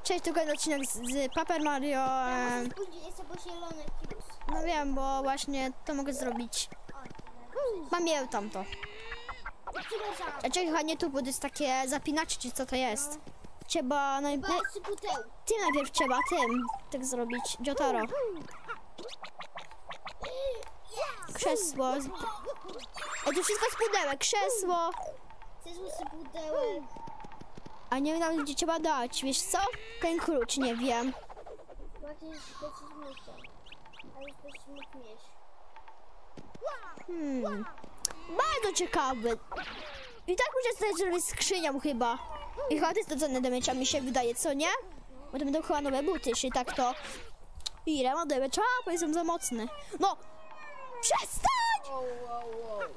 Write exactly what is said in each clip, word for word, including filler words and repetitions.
Cześć, tu kolejny odcinek z, z Paper Mario. Ja muszę spóźnić, jest albo zielony plus. No wiem, bo właśnie to mogę zrobić. Mam je tamto. A czekaj, nie tu, bo to jest takie zapinacze, czy co to jest? Trzeba naj... naj... Tym najpierw trzeba, tym tak zrobić. Jotaro. Krzesło. A to wszystko z pudełek. Krzesło. Krzesło z pudełek. A nie wiem, gdzie trzeba dać. Wiesz co? Ten klucz, nie wiem. Jakieś będziesz musiał. Ale już będziesz mógł mieć. Hmm. Bardzo ciekawy. I tak muszę stać, że jest skrzynią chyba. I chyba to jest to cenne damage, mi się wydaje, co nie? Bo to będą chyba nowe buty, czyli tak to... Ile ma damage? A, bo jestem za mocny. No! Przestań! Wow, wow, wow.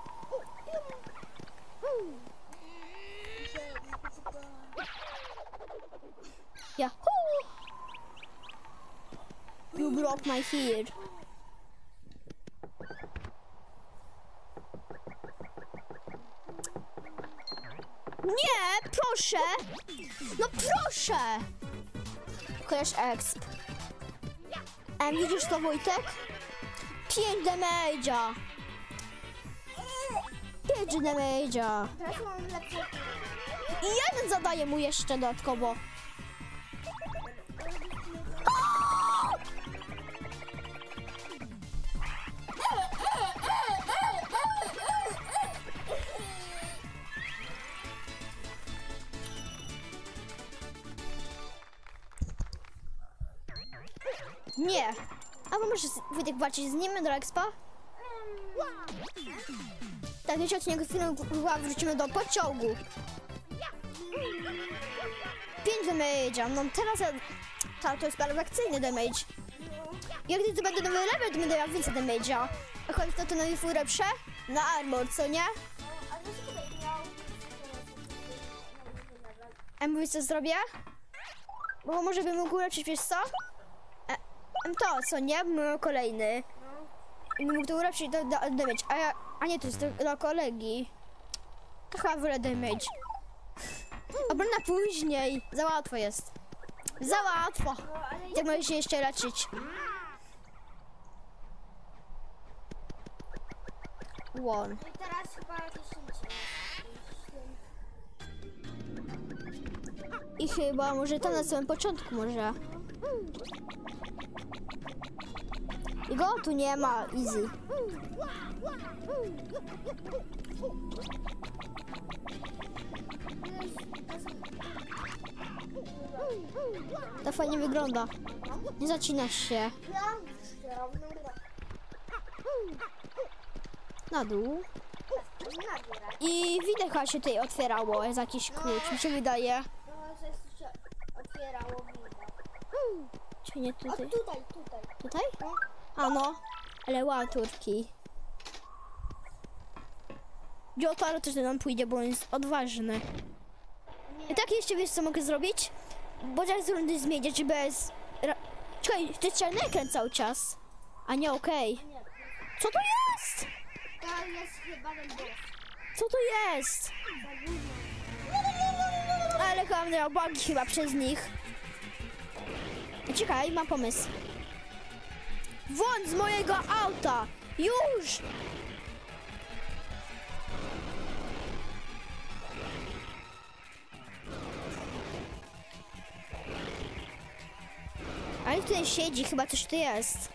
Yahoo! You broke my hair. Nie, proszę! No proszę! Kojarz exp. A widzisz to, Wojtek? pięć damage'a. pięć damage'a. Teraz mam lepsze. I jeden zadaje mu jeszcze dodatkowo. Nie. A bo możesz Wojtek walczyć z nim do expa? Tak, wiecie, odcinek filmu wrócimy do pociągu. pięć damage'a. No teraz ja... Ta, to jest perfekcyjny damage. Jak gdy to będzie nowy level, to będę miał więcej damage'a. A chodzi to, to nowy full lepsze? Na armor, co nie? Ale to tutaj miał. A mówisz, co zrobię? Bo może bym mógł ulepszyć, wiesz co? E, to, co nie? Bym miał kolejny. I bym mógł to ulepszyć do, do, do damage. A, ja, a nie, to jest do, do kolegi. To chyba wolę damage. Obrona później. Za łatwo jest. Za łatwo. Tak możesz się jeszcze leczyć. One. No i teraz chyba jakieś szybciej. I chyba może tam na samym początku może. I go tu nie ma, easy. To fajnie wygląda. Nie zacinasz się. Na dół. I widać, się tutaj otwierało. Jest jakiś klucz, mi się wydaje. No, coś się otwierało widać. Czy nie O, tutaj? tutaj, tutaj. Tutaj? A no, ale łaturki. Jotaro też do nam pójdzie, bo on jest odważny. I tak jeszcze wiesz, co mogę zrobić? Bo teraz rundy zmieniać, czy bez... Ra... Czekaj, to jest czarny ekran cały czas. A nie, okej. Okay. Nie, Co to jest? to jest chyba ten boss. Co to jest? Ale chyba miał bugi chyba przez nich. Czekaj, mam pomysł. Włącz z mojego auta! Już! Ale tutaj siedzi, chyba coś tu jest.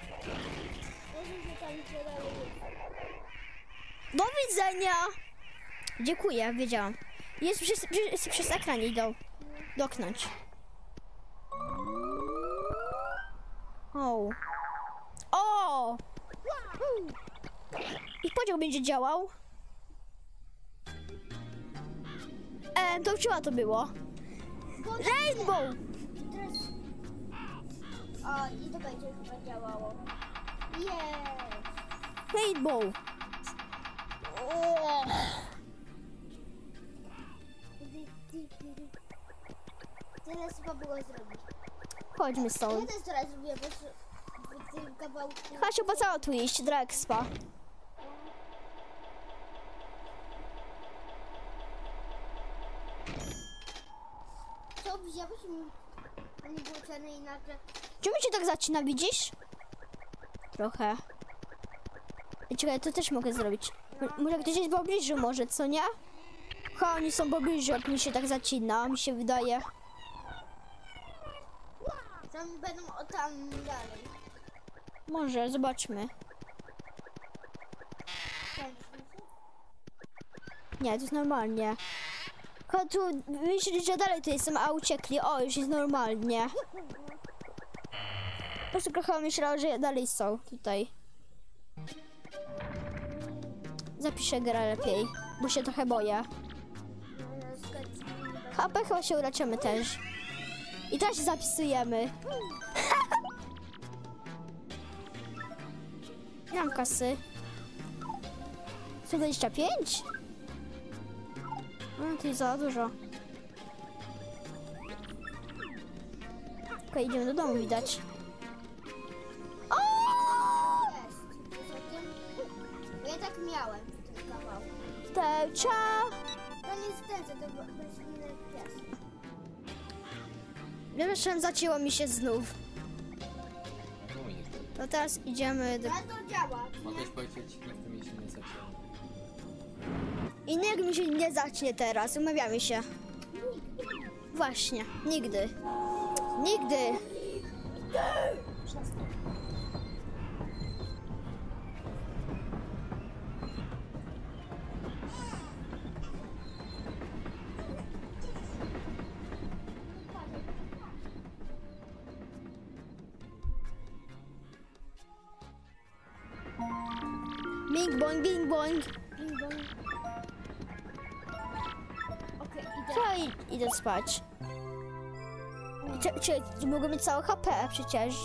Do widzenia! Dziękuję, wiedziałam. Jest przez, przez, przez ekran idą. Doknąć. O! O! I pociąg będzie działał. E, to czyła to było? Rainbow! O, i to będzie chyba działało. Jest! Rainbow! O! Teraz chyba było zrobić. Chodźmy Ja stąd. też teraz zrobię, bo w tym kawałku... Chodź, opłacało tu iść do expa. Co wziąłeś mi? A nie było czarne i nagle... Czemu cię tak zacina, widzisz? Trochę. I czekaj, to też mogę zrobić. M- może ktoś jest w pobliżu może, co nie? Ha, oni są w pobliżu, jak mi się tak zacina, mi się wydaje. Tam będą o tam dalej. Może, zobaczmy. Nie, to jest normalnie. Ha, tu myśleli, że dalej tutaj są, a uciekli. O, już jest normalnie. Po prostu trochę myślała, że dalej są tutaj. Zapiszę grę lepiej, bo się trochę boję. H P chyba się uleczymy też. I teraz się zapisujemy. Nie mam kasy. sto dwadzieścia pięć? No to jest za dużo. Okej, idziemy do domu, widać. O! Jest. Poza tym... Bo ja tak miałem w tym kawałku. Tęcza! To nie jest ten, to bez inny pies. Wiesz, zacięło mi się znów. No i No teraz idziemy do... Ale to działa. mogłeś powiedzieć, jak to mi się nie zaczęło. I niech mi się nie zacznie teraz, umawiamy się. Właśnie, nigdy. Nigdy! Bing bong, bing bong. Bing bong. Okej, idę. Co, i- idę spać. Czy, czy, czy mogę mieć całe H P przecież?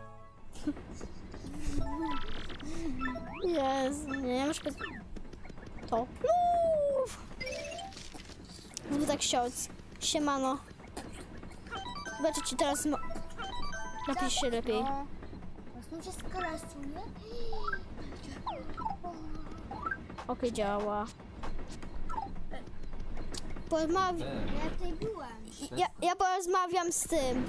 Jezu, nie, na przykład... To. Uff. Zbyt tak ksiądz. Siemano. Zobaczę ci teraz... Mo- Napisz się lepiej. No. Znów się skrasuje. Okej, działa. Porozmawiam... Ja tutaj byłem. Ja, ja porozmawiam z tym.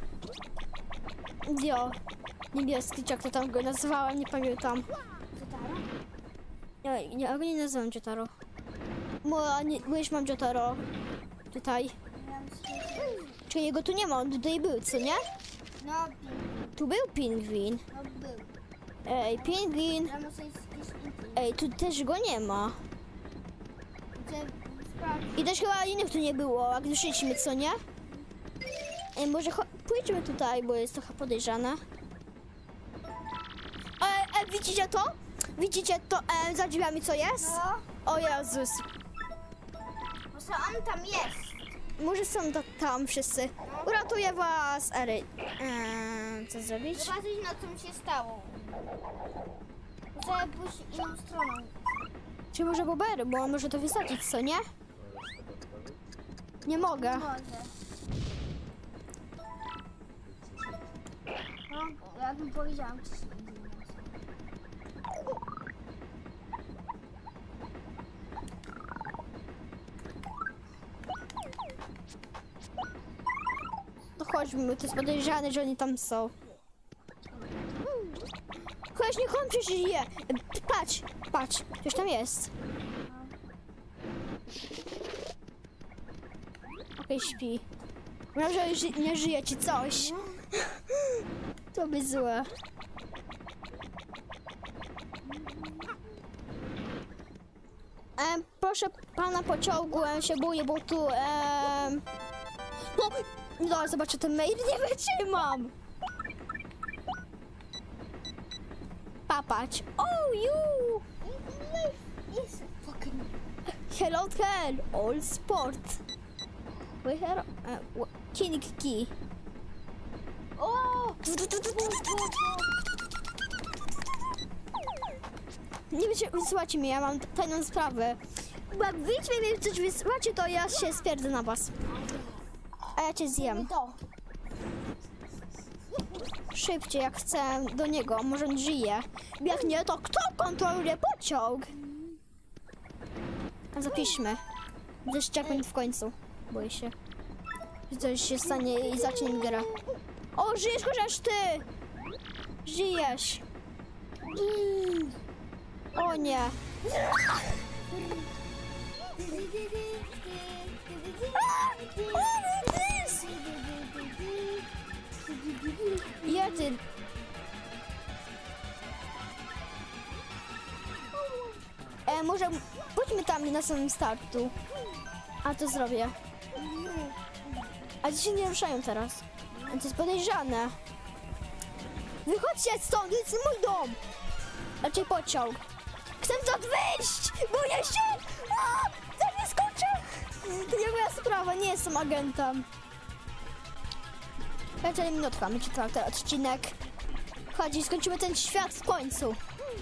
Dio. Niebieski, czy jak to tam go nazywałem, nie pamiętam. Cytara? Nie, nie, ja go nie nazywam Jotaro. Bo, nie, bo już mam Jotaro. Tutaj. Ja myślę, że... Czyli jego tu nie ma, on tutaj był, co nie? No, ping. Tu był pingwin. No, był. Ej, pingwin. Ja muszę iść gdzieś indziej. Ej, tu też go nie ma. Chcę sprawdzić. I też chyba innych tu nie było, jak doszliśmy, co nie? Ej, może cho- pójdźmy tutaj, bo jest trochę podejrzane. E, e, widzicie to? Widzicie to e, za drzwiami, co jest? No, O Jezus. może on tam jest. Może są to tam wszyscy. Uratuję was, Ery. Eee, co zrobić? Zobaczyć, na co mi się stało. Muszę pójść inną stroną. Czy może Bobery, bo on może to wysadzić, co nie? Nie mogę. Może. No, ja bym powiedziałam wcześniej. To chodźmy, to jest podejrzane, że oni tam są. Chodź, niech on przeżyje. Patrz, patrz, coś tam jest. Okej, śpi. Mam, że już nie żyje czy coś. To by złe. Em, proszę pana pociągu, em, się boję, bo tu... Em... No, no, zobaczę ten mail, nie wytrzymam. Papać. Oh, you! Jest fucking... Hello, hell, all sport. We have... Uh, King key. O! Nie wiecie, wysłuchajcie mnie, ja mam tajną sprawę. Bo jak wyjdźmy mi coś wysłuchacie, to ja się spierdzę na was. A ja cię zjem. To. Szybciej, jak chcę do niego, może on żyje. Jak nie, to kto kontroluje pociąg? A zapiszmy. Zeszczeknąć w końcu. Boję się. coś się stanie i zacznie grę. O, żyjesz chociaż ty! Żyjesz. Mm. O nie. Ja ty. E, może pójdźmy tam na samym startu. A to zrobię. A ci się nie ruszają teraz. A to jest podejrzane. Wychodźcie stąd, to jest mój dom. Raczej pociąg. Chcę stąd wyjść! Boję się! A, tak nie skoczę! To nie moja sprawa, nie jestem agentem. Raczej minutka, my czytamy ten odcinek. Chodź i skończymy ten świat w końcu.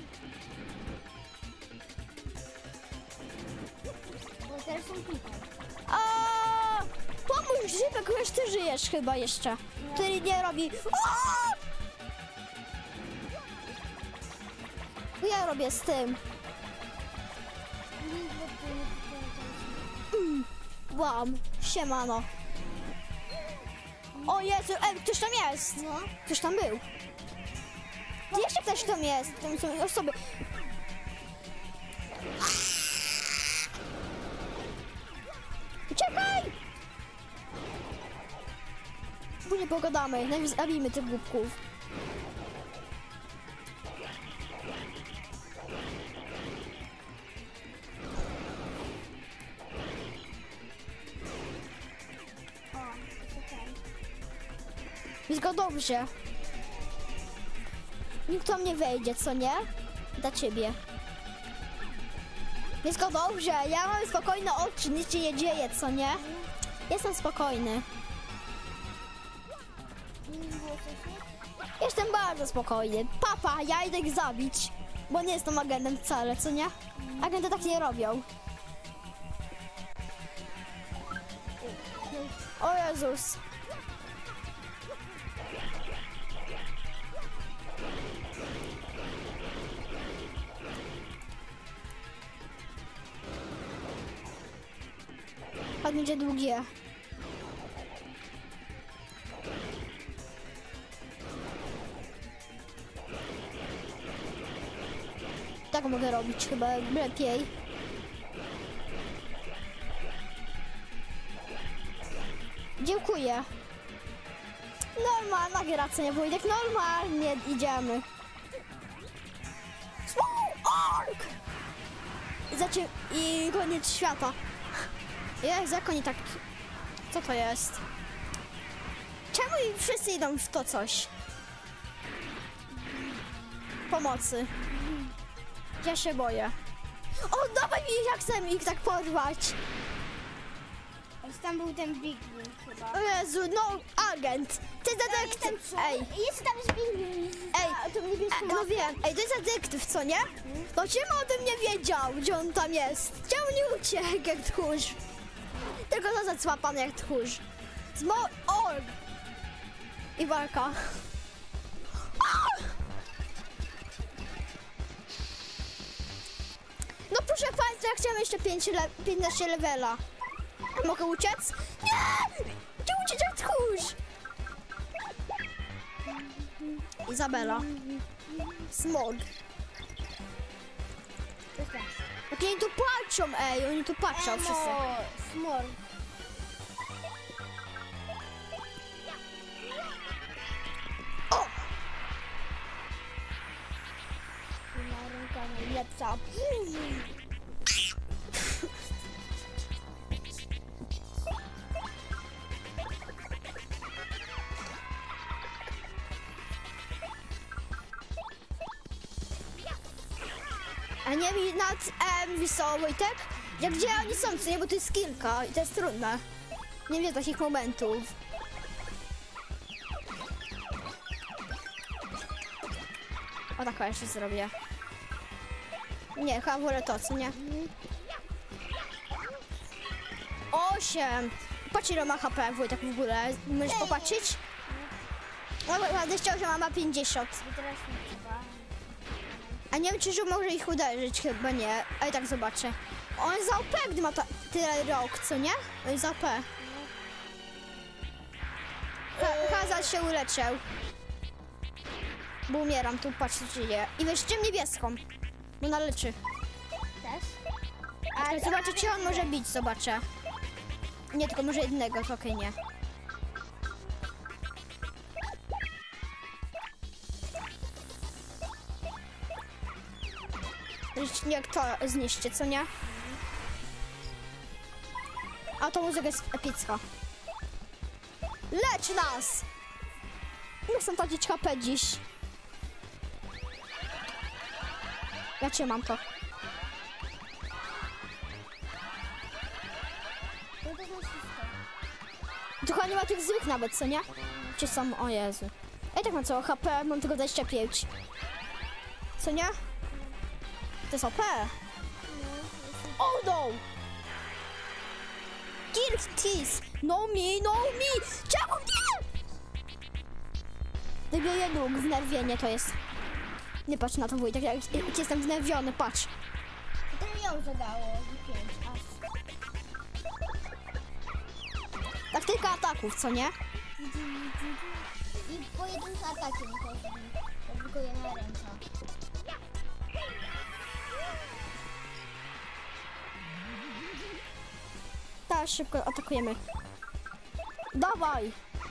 Bo teraz są tutaj. A, pomóż Zipek, chociaż ty żyjesz chyba jeszcze. Który nie robi... A! Ja robię z tym. Mm, łam, siemano. O Jezu, ej, ktoś tam jest. No. Ktoś tam był. Jeszcze ktoś tam jest. Tam są osoby. Uciekaj! Później pogadamy. Najpierw zabijmy tych głupków. Jest go dobrze. Nikt tam nie wejdzie, co nie? Dla ciebie. Jest go dobrze. Ja mam spokojne oczy, nic się nie dzieje, co nie? Jestem spokojny. Jestem bardzo spokojny. Papa, ja idę ich zabić. Bo nie jestem agentem wcale, co nie? Agenty tak nie robią. O Jezus. A będzie długie. Tak mogę robić chyba lepiej. Dziękuję. Normalna gra, co nie Wojtek? Normalnie idziemy. Ork! Zacie... I koniec świata. Jak za koniec tak... Co to jest? Czemu wszyscy idą w to coś? Pomocy. Ja się boję. O, dawaj mi, jak chcę ich tak porwać. Tam był ten Big Wing chyba. O Jezu, no, agent. Ty detektyw. Ej, Jest tam jest Big Wing. ej, to niebieskie no wiem. Ej, to jest detektyw, co nie? To czemu o tym nie wiedział, gdzie on tam jest? Czemu nie uciekł jak tchórz? Tylko został złapany jak tchórz. Zmo... Org. I walka. No proszę państwa, ja chciałem jeszcze pięć le piętnaście levela. Mogę uciec? Nie! Gdzie uciec jak tchórz? Izabela. Smog. Jak oni tu patrzą, ej, oni tu patrzą wszyscy. Smor. O! Na ręka najlepsza. A nie mi nad em, Wisoło, Wojtek? Jak gdzie oni są, co nie? Bo to jest kilka i to jest trudne. Nie wiem takich momentów. O tak jeszcze zrobię. Nie, chyba wolę to, co nie? Osiem. Patrz ile ma H P Wojtek w ogóle. Możesz popatrzeć? No, będę chciał, że ma pięćdziesiąt. I teraz nie trzeba. A nie wiem, czy że może ich uderzyć, chyba nie. A i tak zobaczę. On jest za O P, gdy ma ta, tyle rok, co nie? On jest za O P. się uleczę. Bo umieram, tu patrz co się dzieje. I weźcie niebieską, bo ona leczy. Też? Ale zobaczę, czy on może bić, zobaczę. Nie, tylko może jednego, to okej, nie. Jak to zniszczy, co nie? A to muzyka jest epicka. Lecz nas! Nie chcę tracić H P dziś. Ja trzymam to. To też na wszystko. Tylko nie ma tych złych nawet, co nie? Czy są... O Jezu. Ja tak mam całe H P, mam tylko dwadzieścia pięć. Co nie? To jest O P. Oh no! Kill this! No me, no me! Czemu nie? Dobiję nóg, wnerwienie to jest. Nie patrz na to, Wojtek, jak, jak jestem wnerwiony, patrz. To ją zadało pięć aż. Taktyka ataków, co nie? I pojedyncze ataki mi to zrobi. To tylko jedna ręka. Tak, szybko atakujemy. Dawaj!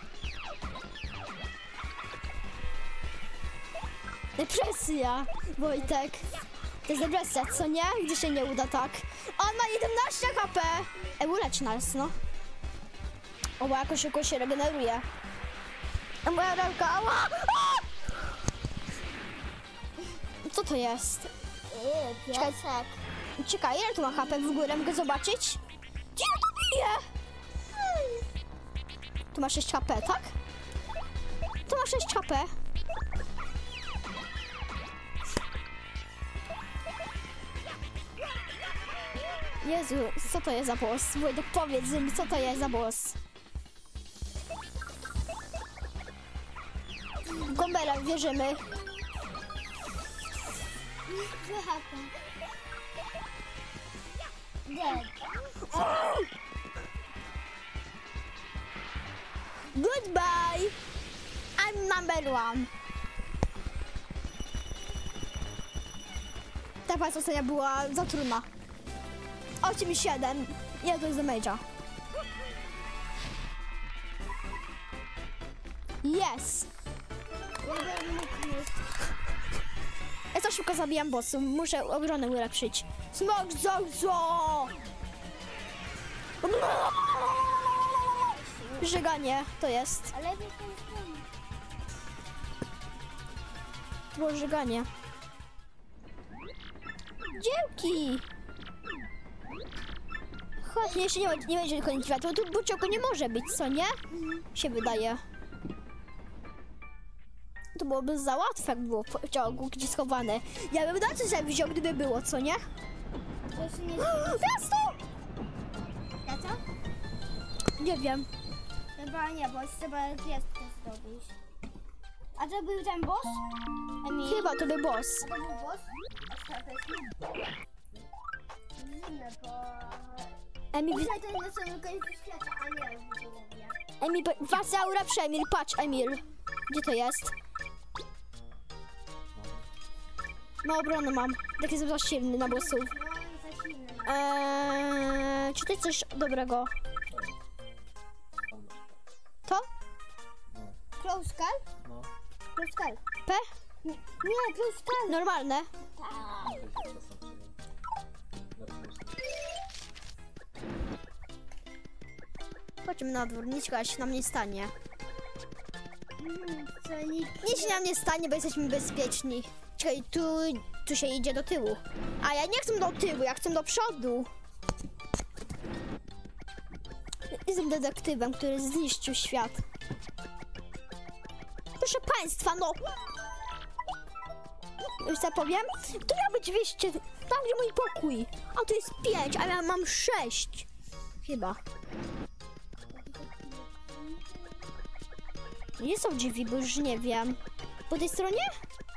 Depresja, Wojtek. To jest depresja, co nie? Gdzie się nie uda, tak? On ma jedenaście H P! Ej, ulecz nas, no. O, bo jakoś szybko się regeneruje. A moja ręka, ała! A! Co to jest? Yy, Czekaj. piesek. Czekaj, ile tu ma H P w górę? Mogę zobaczyć? Gdzie ja to bije? Tu ma sześć H P, tak? Tu ma sześć H P. Jezu, co to jest za boss? Wojtek, powiedz mi, co to jest za boss? Gombera, wierzymy. Wychapę. Dead. Goodbye! I'm number one. Ta fasa ostatnia była za trudna. osiem i siedem. Ja to jest damage'a. Yes! Ja bym mógł mieć. Ja to szybko zabijam bossów. Muszę obronę ulepszyć. Smok Zozo! Żyganie to jest. Ale lepiej to jest ten. To było żyganie. Dzięki! Chodź, nie, jeszcze nie, nie będzie koniec świata, bo tu bucioko nie może być, co nie? Się wydaje. To byłoby za łatwe, jak było w ciągu gdzie schowane. Ja bym na co sobie wziął, gdyby było, co nie? To jeszcze nie Teraz to! Na co? Nie wiem. Chyba nie, bo trzeba gwiazdkę zrobić. A to był ten boss? Emil? Chyba to był boss. A to był boss? Ostatecznie? Zimne, bo... Emil, wy- Muszę to na samym końcu świata, a nie w połowie. Emil, was ja ulepszę, Emil, patrz, Emil. Gdzie to jest? No obronę mam. Tak jestem za silny na bossów. No i za silny. Eee, czy to jest coś dobrego? To? Close call? No, Close call. P? Nie, nie close call. Normalne. Tak. to się czasem przyjdzie. Lepsze niż Chodźmy na dwór, nic się nam nie stanie. Mm, Co nikt... Nic się nam nie stanie, bo jesteśmy bezpieczni. Czekaj, tu, tu się idzie do tyłu. A ja nie chcę do tyłu, ja chcę do przodu. Jestem detektywem, który zniszczył świat. Proszę państwa, no. Już co powiem? To miał być dwieście, tam gdzie mój pokój. A tu jest pięć, a ja mam sześć. Chyba. Nie są drzwi, bo już nie wiem. Po tej stronie?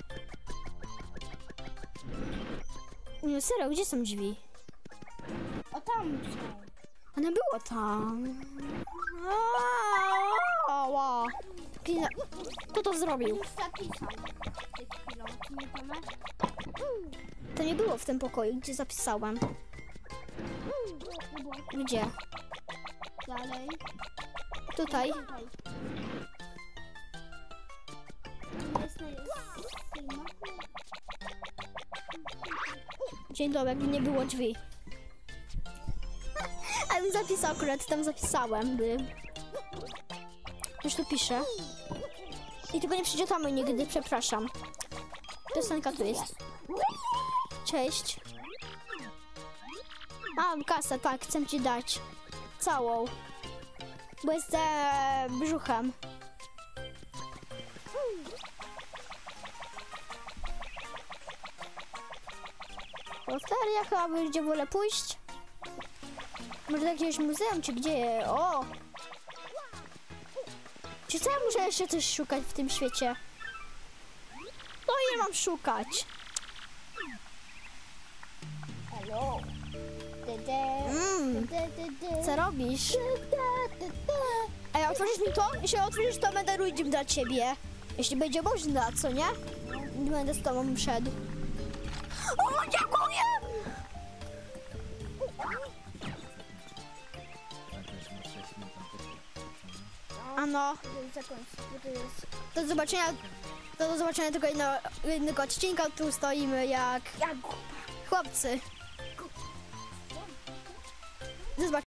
No serio, gdzie są drzwi? O tam są. One było tam. Ała. Kto Kto to zrobił? Już zapisał. Przed chwilą. Czy nie Tomek? To nie było w tym pokoju, gdzie zapisałem. Gdzie? Dalej. Tutaj. Tutaj. Jest na filmach. Dzień dobry, jakby nie było drzwi. A bym zapisał, akurat tam zapisałem, by... Już tu piszę. I tylko nie przydziotamy nigdy, przepraszam. Piosenka tu jest. Cześć. Mam kasę, tak, chcę ci dać. Całą. Bo jestem brzuchem. Loteria chyba by gdzie wolę pójść. Może do jakiegoś muzeum, czy gdzie? O! Czy co ja muszę jeszcze coś szukać w tym świecie? No i nie mam szukać. Hello. Dede. Mm, Dede. co robisz? Ej, otworzysz mi to? Jeśli otworzysz, to będę rudzim dla ciebie. Jeśli będzie można, co nie? Nie będę z tobą szedł. O, dziękuję! Tak, już masz sześć minut tam też. Ano, Zakończ, bo to jest... do zobaczenia. To do zobaczenia tylko jedno, jednego odcinka. Tu stoimy jak Jak chłopcy. Do zobaczenia.